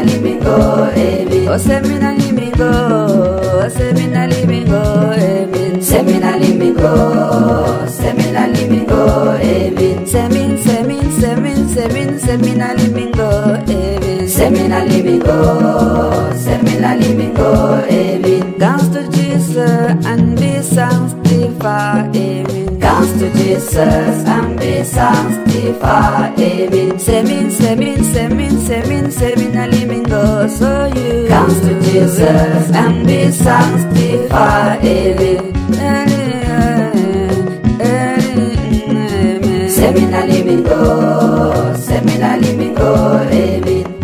limingo, Emin. Oh, semina limingo, semina limingo, Emin. Semina limingo, semina limingo, Emin. Semina limingo, Emin. Semina limingo, semina limingo, Emin. Comes to Jesus and be sanctified, Amen. Comes to Jesus and be sanctified, Amen. Semina limingo, so you comes to Jesus and be sanctified, Amen. Semina limingo, Amen.